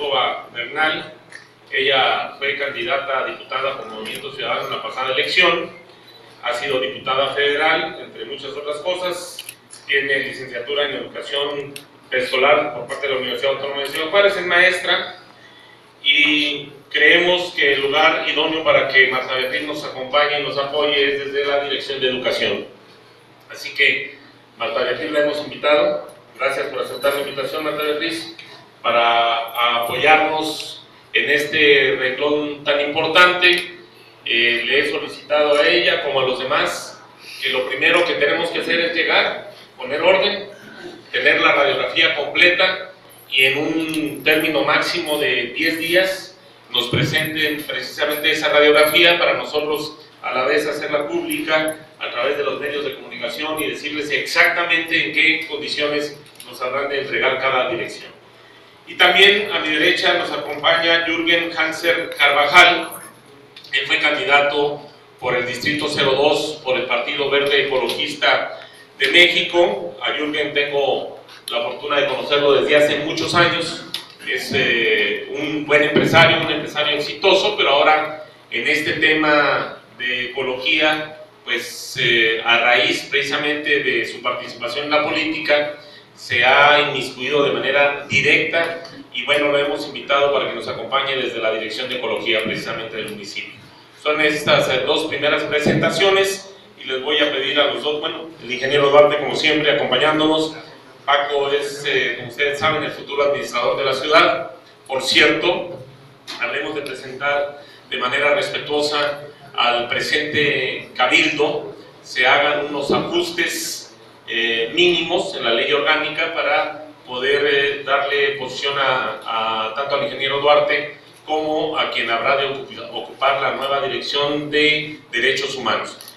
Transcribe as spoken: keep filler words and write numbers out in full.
Córdoba Bernal. Ella fue candidata a diputada por Movimiento Ciudadano en la pasada elección, ha sido diputada federal, entre muchas otras cosas, tiene licenciatura en Educación Preescolar por parte de la Universidad Autónoma de Ciudad Juárez, es maestra, y creemos que el lugar idóneo para que Marta Beatriz nos acompañe y nos apoye es desde la Dirección de Educación. Así que Marta Beatriz la hemos invitado, gracias por aceptar la invitación, Marta Beatriz, para apoyarnos en este renglón tan importante. Eh, le he solicitado a ella como a los demás que lo primero que tenemos que hacer es llegar, poner orden, tener la radiografía completa y en un término máximo de diez días nos presenten precisamente esa radiografía para nosotros a la vez hacerla pública a través de los medios de comunicación y decirles exactamente en qué condiciones nos habrán de entregar cada dirección. Y también a mi derecha nos acompaña Jürgen Hanser Carvajal. Él fue candidato por el Distrito cero dos, por el Partido Verde Ecologista de México. A Jürgen tengo la fortuna de conocerlo desde hace muchos años. Es eh, un buen empresario, un empresario exitoso, pero ahora en este tema de ecología, pues eh, a raíz precisamente de su participación en la política, se ha inmiscuido de manera directa y bueno, lo hemos invitado para que nos acompañe desde la Dirección de Ecología precisamente del municipio. Son estas eh, dos primeras presentaciones y les voy a pedir a los dos, bueno, el ingeniero Duarte como siempre acompañándonos. Paco es, eh, como ustedes saben, el futuro administrador de la ciudad. Por cierto, hablemos de presentar de manera respetuosa al presente cabildo, se hagan unos ajustes eh, mínimos en la ley orgánica para poder eh, darle posición a, a tanto al ingeniero Duarte como a quien habrá de ocupar la nueva Dirección de Derechos Humanos.